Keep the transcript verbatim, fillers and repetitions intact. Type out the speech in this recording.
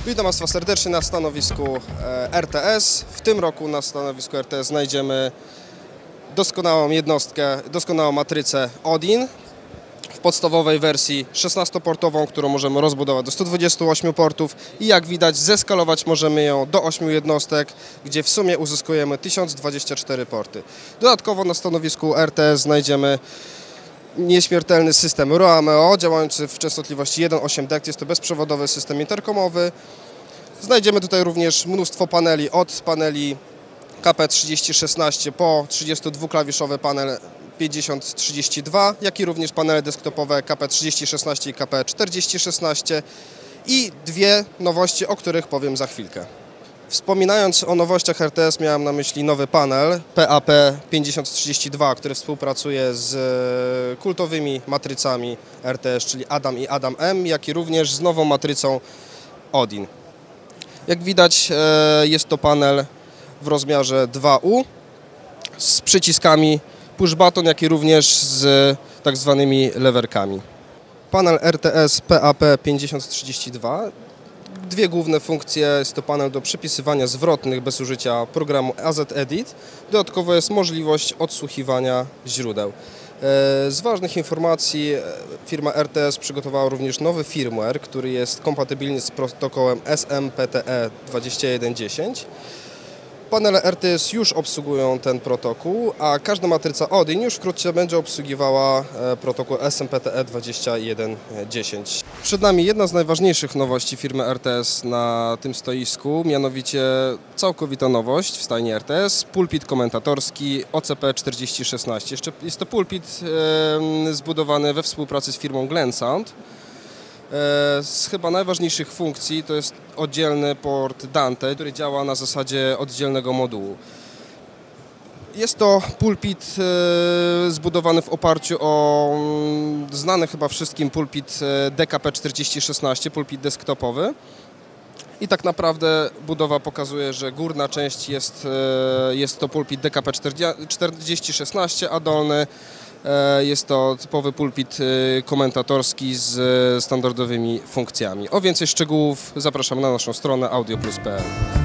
Witam Państwa serdecznie na stanowisku R T S. W tym roku na stanowisku R T S znajdziemy doskonałą jednostkę, doskonałą matrycę Odin w podstawowej wersji szesnastoportową, którą możemy rozbudować do stu dwudziestu ośmiu portów i jak widać zeskalować możemy ją do ośmiu jednostek, gdzie w sumie uzyskujemy tysiąc dwadzieścia cztery porty. Dodatkowo na stanowisku R T S znajdziemy nieśmiertelny system Roameo działający w częstotliwości jeden przecinek osiem dekt. Jest to bezprzewodowy system interkomowy. Znajdziemy tutaj również mnóstwo paneli, od paneli K P trzydzieści szesnaście po trzydziestodwuklawiszowy panel pięćdziesiąt trzydzieści dwa, jak i również panele desktopowe K P trzydzieści szesnaście i K P czterdzieści szesnaście i dwie nowości, o których powiem za chwilkę. Wspominając o nowościach R T S miałem na myśli nowy panel P A P pięćdziesiąt trzydzieści dwa, który współpracuje z kultowymi matrycami R T S, czyli Adam i Adam M, jak i również z nową matrycą Odin. Jak widać jest to panel w rozmiarze dwa U z przyciskami push button, jak i również z tak zwanymi lewerkami. Panel R T S P A P pięćdziesiąt trzydzieści dwa. Dwie główne funkcje, jest to panel do przypisywania zwrotnych bez użycia programu A Z Edit. Dodatkowo jest możliwość odsłuchiwania źródeł. Z ważnych informacji firma R T S przygotowała również nowy firmware, który jest kompatybilny z protokołem S M P T E dwadzieścia jeden dziesięć. Panele R T S już obsługują ten protokół, a każda matryca Odin już wkrótce będzie obsługiwała protokół S M P T E dwadzieścia jeden dziesięć. Przed nami jedna z najważniejszych nowości firmy R T S na tym stoisku, mianowicie całkowita nowość w stajni R T S, pulpit komentatorski O C P czterdzieści szesnaście. Jest to pulpit zbudowany we współpracy z firmą Glensound. Z chyba najważniejszych funkcji to jest oddzielny port Dante, który działa na zasadzie oddzielnego modułu. Jest to pulpit zbudowany w oparciu o znany chyba wszystkim pulpit D K P czterdzieści szesnaście, pulpit desktopowy. I tak naprawdę budowa pokazuje, że górna część jest, jest to pulpit D K P czterdzieści szesnaście, a dolny jest to typowy pulpit komentatorski z standardowymi funkcjami. O więcej szczegółów zapraszam na naszą stronę audio plus kropka p l.